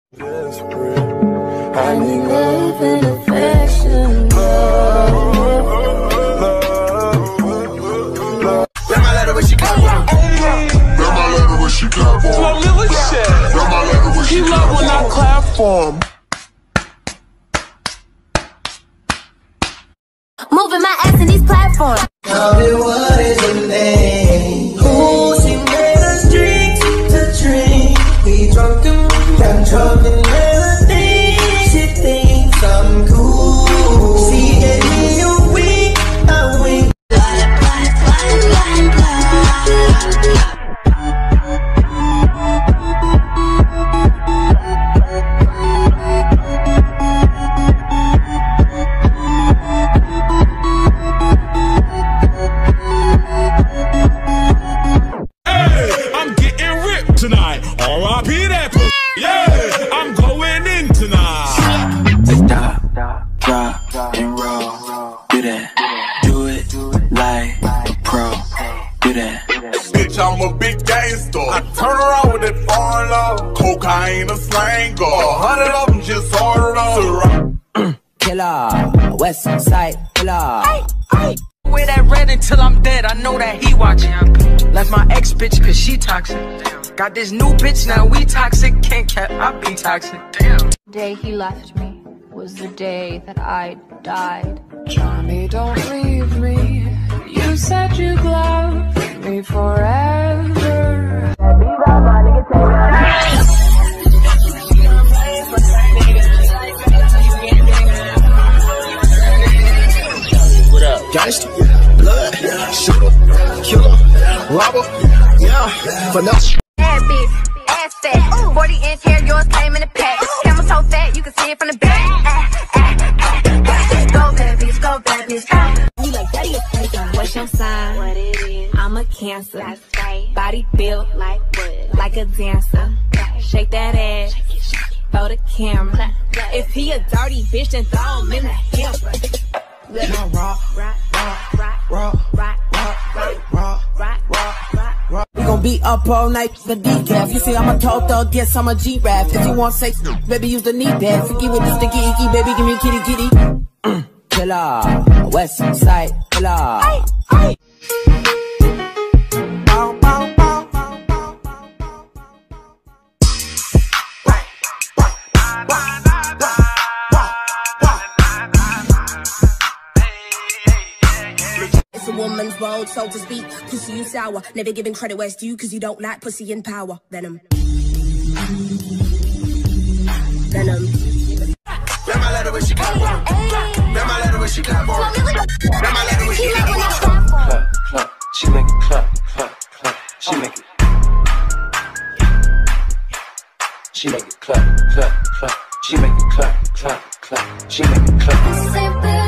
Desperate, I need love and affection. Let my letter when she clap on. Let my letter when she clap on. Flo Milli shit. Let my letter when she He clap love when I clap for him. Moving my ass in these platforms. Tell me what is your name? Who she made us drink to drink? We drunk and drunk and melody. She thinks I'm cool. She gave me a wink. Tonight, R.I.P. that pussy. Yeah, I'm going in tonight. Drop, and roll. Do that. Do it like a pro. Do that. Bitch, I'm a big gangster. I turn around with that foreign love. Cocaine, a slanger. 100 of them just ordered up. Killer, West Side Killer. Wear that red until I'm dead, I know that he watching. Left my ex bitch cause she toxic. Got this new bitch, now we toxic. Can't cap, I be toxic. Damn. The day he left me was the day that I died. Johnny, don't leave me. You said you'd love me forever. Gangster, blood, shooter, killer, robber, yeah, finesse. Bad bitch, ass fat, 40-inch hair, yours came in the pack. Camel so fat, you can see it from the back. Go bad bitch, go bad bitch. You like daddy, what's your sign? What it is? I'm a Cancer. That's right. Body built like wood, like a dancer. Shake that ass, throw the camera. If he a dirty bitch, then throw him in the hamper. Let my rock. We gon' be up all night, the decaf. You see, I'm a tall thug, yes, I'm a G-Rap. If you want sex, baby, use the knee pad. Forgive with the sticky icky, baby, give me kitty. Killer, West Side Killer. It's a woman's world, so to speak. Pussy, you sour. Never giving credit where it's due, cause you don't like pussy in power. Venom. Venom. Let my letter when she clap on. Let my letter when she clap on. Let my letter when she clap on. Clap, clap. She make it clap, clap, clap. She make it. She make it clap, clap, clap. She make it clap, clap, clap. She make it clap.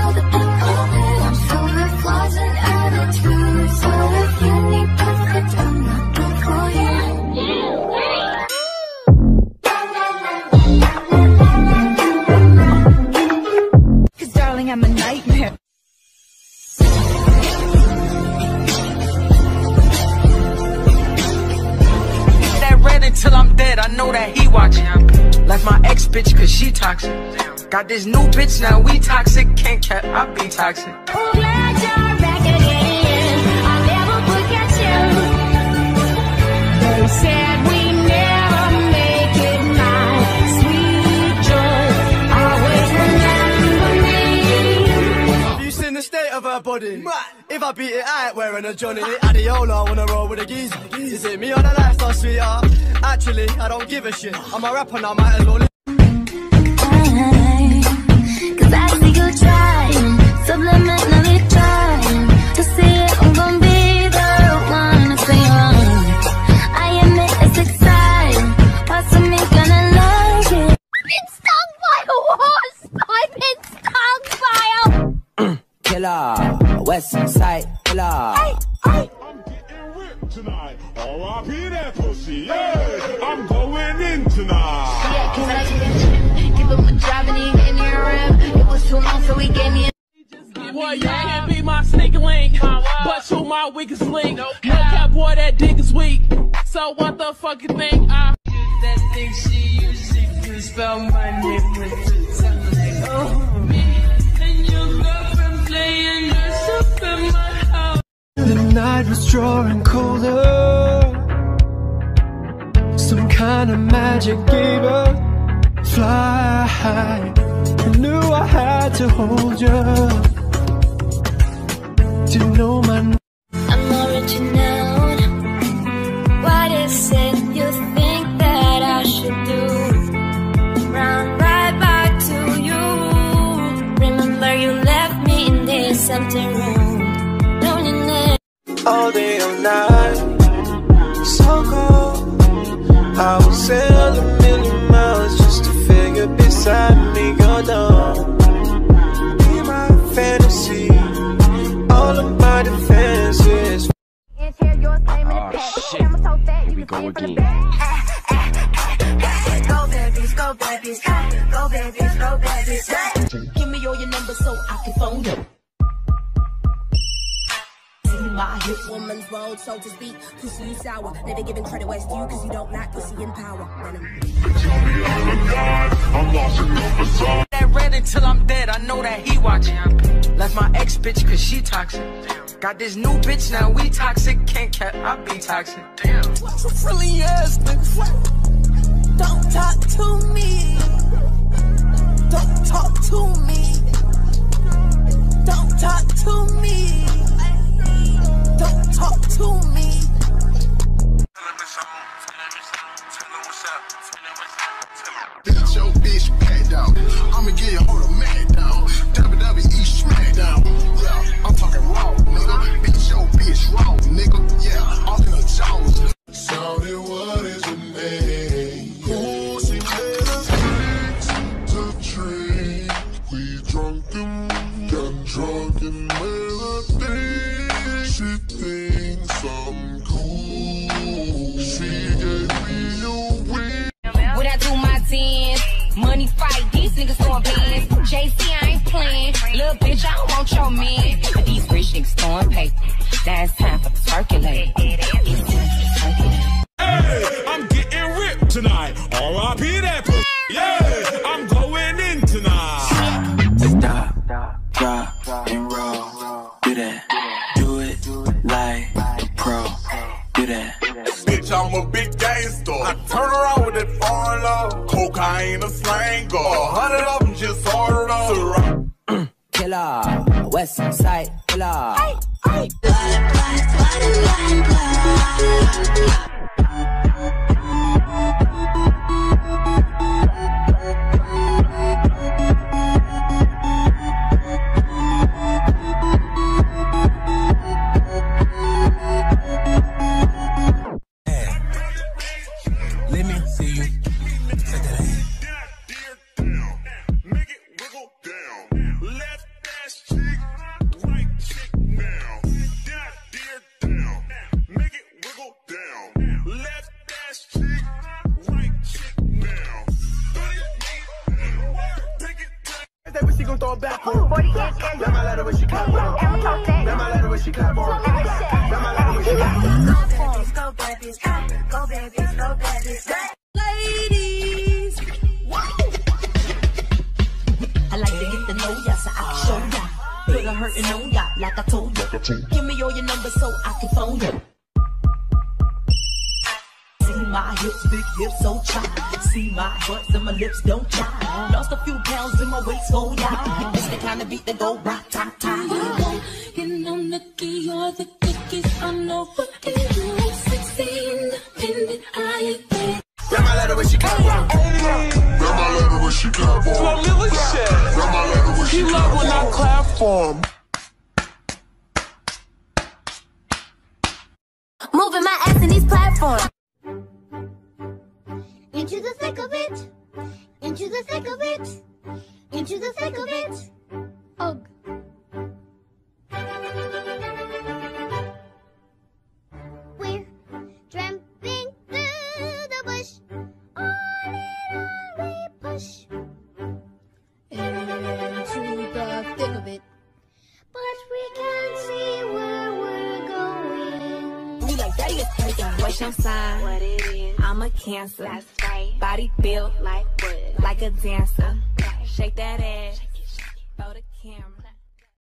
Cause darling, I'm a nightmare. That red until I'm dead, I know that he watching. Left my ex bitch cause she toxic. Got this new bitch, now we toxic. Can't cap, I be toxic. Oh, glad you're back again. I'll never forget you. They said we never make it, my sweet joy. Always remember me. Have you seen the state of her body? If I beat it, I ain't wearing a Johnny. Adiola, wanna roll with a geezer. Is it me or the lifestyle, sweetheart? Actually, I don't give a shit. I'm a rapper now, might as well. Cause I see you trying, subliminally trying to see it. I'm gonna be the one to say wrong. I admit it's exciting. What's me gonna like it? Been stung by a wasp. I've been stung by a Killer, West Side Killer. I'm getting ripped tonight. R.I.P. that pussy. Yeah, I'm going in tonight. yeah, cause I can give him a job and he gave me a rib. It was too long, so he gave me a Boy, you can't be my sneaky link, but you my weakest link. No cap, boy, that dick is weak. So what the fuck you think? That thing she uses, spell my name with the tongue like, oh, me and your girlfriend playing yourself in my house. The night was drawing colder. Some kind of magic gave a fly. I knew I had to hold you. Didn't know my name. I'm original. What is it you think that I should do? Run right back to you. Remember you left me in this empty room. Loneliness. All day, all night, so cold. I will sail a million miles just to feel you beside me. Go down, be my fantasy. All of my defenses. Oh shit, here we go again. Go babies, go babies, go babies, go babies. Give me all your numbers so I can phone you. My hip woman's world, so to speak. Pussy you sour, never giving credit where it's due, cause you don't like pussy in power. That red until I'm dead, I know that he watching. Left my ex bitch cause she toxic. Got this new bitch, now we toxic. Can't cap, I be toxic. Damn. What's a frilly ass nigga? Don't talk to me. Don't talk to me. Don't talk to me. Don't talk to me. Bitch, your bitch packed out. I'ma get your whole mad down. WWE Smackdown. Yeah, I'm talking raw, nigga. Bitch, your bitch raw, nigga. Yeah, I'm in the jaws. Shawty, what is your name? Who she made us to drink? We drunken, got drunk and melody. She thinks I'm cool. She gave me a win. When I do my dance, money fight, these niggas throwing bands. JC, I ain't playing. Little bitch, I don't want your man. But these rich niggas throwing paper. Now it's time for the circulate. Hey, I'm getting ripped tonight. R.I.P. that pussy. Yeah, I'm going in tonight. Stop, drop, and roll. Do that. Do it like a pro. Do that. Bitch, I'm a big gangster. I turn around with that foreign love. Cocaine, a slang, 100 of them just ordered up. Killer, West Side Killer. Hey. Let me see you. Take that ass. Make it wiggle down. Left ass cheek, right cheek now. That dear down. Make it wiggle down. Left ass cheek, right cheek now. Take it down. That when she gon' throw it back on. That my letter when she clap on. That my letter when she clap on. That my letter when she clap on. Go babies, go babies, go babies. Ladies, I like to get to know ya so I can show ya. Put a hurtin' on ya like I told ya. Give me all your numbers so I can phone ya. See my hips, big hips, so chai. See my butts and my lips don't chai. Lost a few pounds in my waist, go ya. It's the kind of beat that go rock, ta, ta. You know, Nikki, you're the quickest. I know what you do. 16, independent, I agree. That my letter when she clap on. That my letter when she clap on. That my letter when she clap on. When I clap for him. Moving my ass in these platforms. Into the thick of it. Into the thick of it. Into the thick of it. Ugh. We're tramping through the bush. On and on we push. Into the thick of it. But we can't see where we're going. You like that is crazy. What's your sign? What it is, I'm a Cancer. that's right. Body built Like wood, like like a dancer. Shake that ass for the camera.